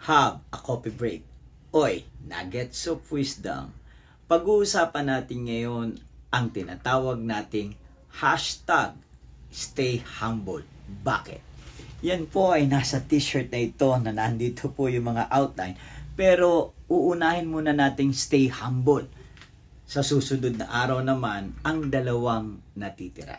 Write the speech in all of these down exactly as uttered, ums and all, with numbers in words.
Have a coffee break. Oy, nuggets of wisdom. Pag-uusapan natin ngayon ang tinatawag nating hashtag stay humble. Bakit? Yan po ay nasa t-shirt na ito na nandito po yung mga outline. Pero uunahin muna nating stay humble. Sa susunod na araw naman ang dalawang natitira.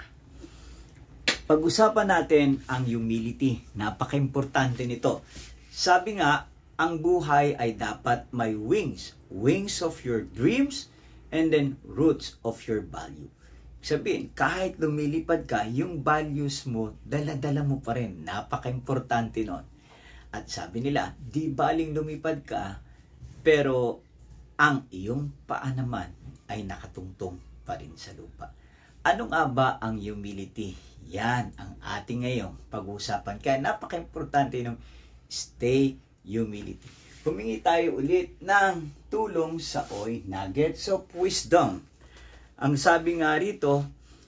Pag-usapan natin ang humility. Napaka-importante nito. Sabi nga, ang buhay ay dapat may wings. Wings of your dreams and then roots of your value. Sabihin, kahit lumilipad ka, yung values mo, dala-dala mo pa rin. Napaka-importante nun. At sabi nila, di baling lumipad ka, pero ang iyong paa naman ay nakatungtong pa rin sa lupa. Ano nga ba ang humility? Yan ang ating ngayong pag-uusapan. Kaya napaka-importante ng stay humility. Humingi tayo ulit ng tulong sa Oy Nuggets of Wisdom. Ang sabi nga rito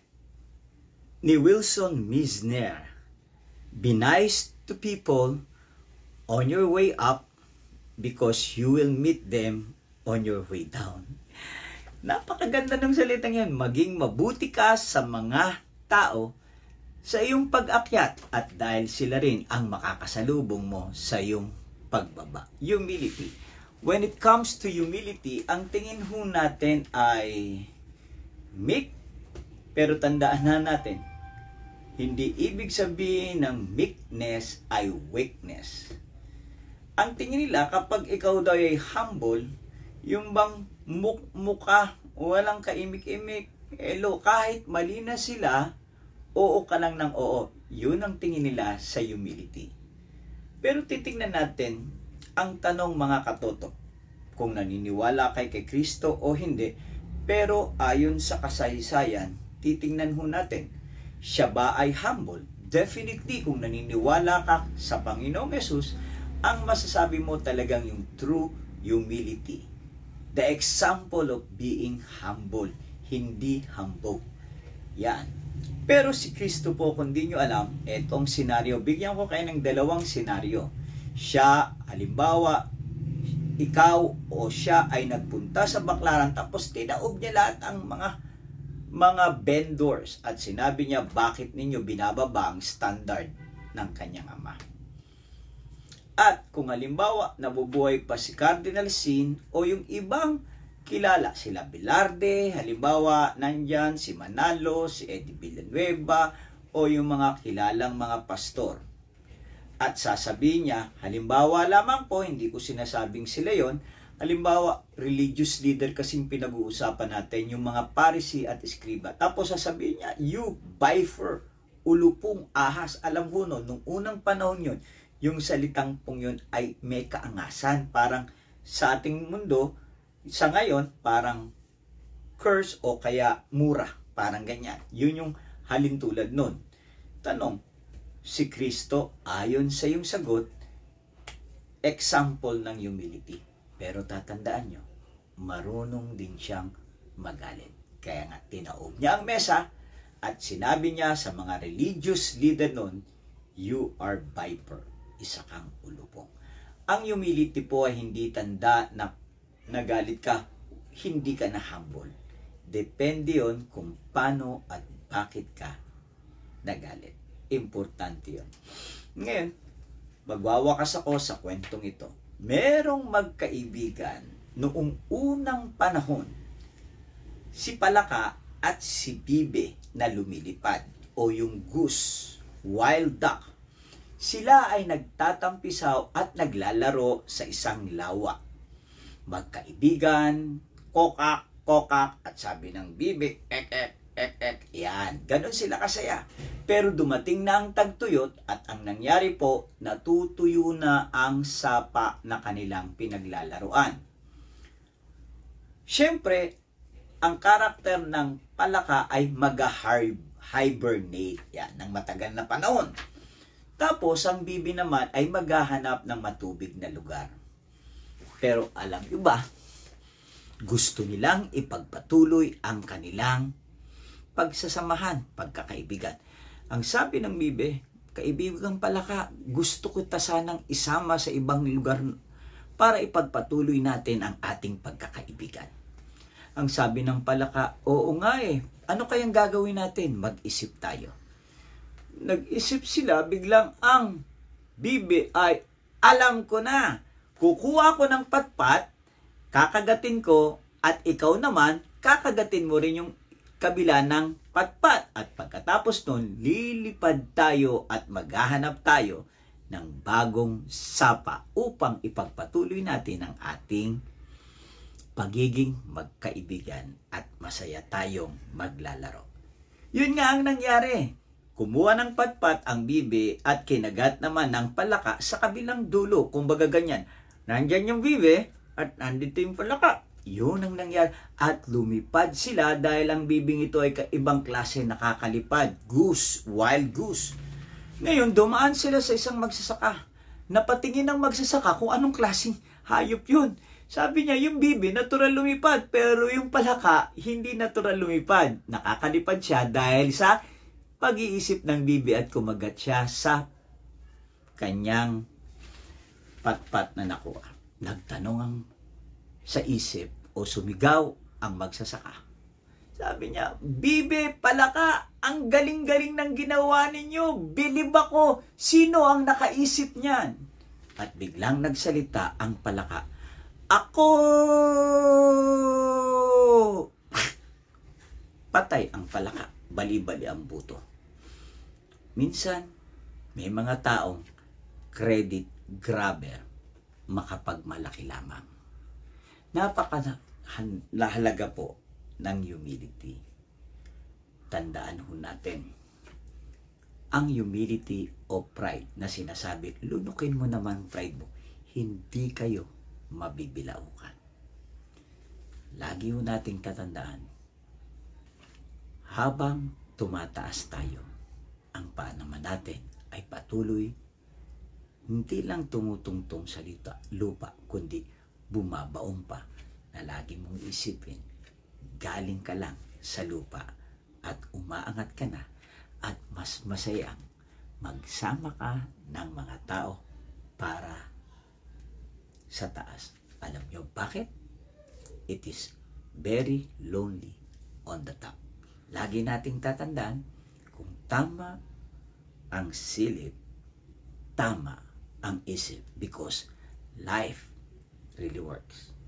ni Wilson Mizner, be nice to people on your way up because you will meet them on your way down. Napakaganda ng salitang yan. Maging mabuti ka sa mga tao sa iyong pag-akyat at dahil sila rin ang makakasalubong mo sa iyong pagbaba. Humility. When it comes to humility, ang tingin ho natin ay meek, pero tandaan na natin, hindi ibig sabihin ng meekness ay weakness. Ang tingin nila kapag ikaw daw ay humble, yung bang muk muka, walang kaimik-imik, elo, kahit mali na sila, oo ka lang ng oo. Yun ang tingin nila sa humility. Pero titingnan natin ang tanong mga katoto, kung naniniwala kay kay Kristo o hindi, pero ayon sa kasaysayan, titingnan ho natin, siya ba ay humble? Definitely, kung naniniwala ka sa Panginoong Yesus, ang masasabi mo talagang yung true humility. The example of being humble, hindi humble. Yan. Pero si Kristo po, kung di nyo alam, etong senaryo, bigyan ko kayo ng dalawang senaryo. Siya, halimbawa, ikaw o siya ay nagpunta sa baklaran tapos tinaob niya lahat ang mga mga vendors at sinabi niya, bakit ninyo binababa ang standard ng kanyang ama? At kung halimbawa, nabubuhay pa si Cardinal Sin o yung ibang kilala, sila Velarde, halimbawa, nandyan si Manalo, si Eddie Villanueva, o yung mga kilalang mga pastor. At sasabihin niya, halimbawa lamang po, hindi ko sinasabing sila yon, halimbawa, religious leader kasing pinag-uusapan natin, yung mga Pharisee at Escriba. Tapos sasabihin niya, you viper, ulupong ahas. Alam ko no, nung unang panahon yon, yung salitang pong yun ay may kaangasan. Parang sa ating mundo, sa ngayon, parang curse o kaya mura. Parang ganyan. Yun yung halintulad nun. Tanong, si Kristo, ayon sa iyong sagot, example ng humility. Pero tatandaan nyo, marunong din siyang magalit. Kaya nga, tinaob niya ang mesa at sinabi niya sa mga religious leader nun, you are viper. Isa kang ulupong. Ang humility po ay hindi tanda na nagalit ka, hindi ka na humble. Depende yon kung paano at bakit ka nagalit. Importante yon. Ngayon, magwawakas ako sa kwentong ito. Merong magkaibigan noong unang panahon, si Palaka at si Bibe na lumilipad o yung goose, wild duck. Sila ay nagtatampisaw at naglalaro sa isang lawa. Magkaibigan, kokak, kokak, at sabi ng bibi, ek, ek, ek, ek, yan. Ganon sila kasaya. Pero dumating na ang tagtuyot at ang nangyari po, natutuyo na ang sapa na kanilang pinaglalaruan. Siyempre, ang karakter ng Palaka ay mag-hibernate yan, ng matagal na panahon. Tapos, ang bibi naman ay maghahanap ng matubig na lugar. Pero alam nyo ba, gusto nilang ipagpatuloy ang kanilang pagsasamahan, pagkakaibigan. Ang sabi ng bibi, kaibigang Palaka, gusto ko ta sanang isama sa ibang lugar para ipagpatuloy natin ang ating pagkakaibigan. Ang sabi ng palaka, oo nga eh, ano kayang gagawin natin? Mag-isip tayo. Nag-isip sila, biglang ang bibi ay, alam ko na, kukuha ko ng patpat, kakagatin ko, at ikaw naman, kakagatin mo rin yung kabila ng patpat. At pagkatapos nun, lilipad tayo at maghahanap tayo ng bagong sapa upang ipagpatuloy natin ang ating pagiging magkaibigan at masaya tayong maglalaro. Yun nga ang nangyari. Kumuha ng patpat ang bibi at kinagat naman ng palaka sa kabilang dulo. Kumbaga ganyan, nandyan yung bibi at nandito yung palaka. Yun ang nangyari. At lumipad sila dahil ang bibing ito ay kaibang klase nakakalipad. Goose, wild goose. Ngayon, dumaan sila sa isang magsasaka. Napatingin ng magsasaka kung anong klaseng hayop yun. Sabi niya, yung bibi, natural lumipad. Pero yung palaka, hindi natural lumipad. Nakakalipad siya dahil sa pag-iisip ng bibi at kumagat siya sa kanyang patpat na nakuha. Nagtanong ang sa isip o sumigaw ang magsasaka. Sabi niya, bibi, palaka, ang galing-galing ng ginawa ninyo. Bilib ako. Sino ang nakaisip niyan? At biglang nagsalita ang palaka. Ako! Patay ang palaka. Bali-bali ang buto. Minsan, may mga taong credit grabber, makapagmalaki lamang. Napakahalaga po ng humility. Tandaan ho natin, ang humility o pride na sinasabi, lunukin mo naman pride mo, hindi kayo mabibilaukan. Lagi ho nating tatandaan, habang tumataas tayo, ang paa naman natin ay patuloy, hindi lang tumutungtong sa lupa, kundi bumabaong pa na lagi mong isipin, galing ka lang sa lupa at umaangat ka na at mas masayang magsama ka ng mga tao para sa taas. Alam nyo bakit? It is very lonely on the top. Lagi nating tatandaan, kung tama ang silip, tama ang isip, because life really works.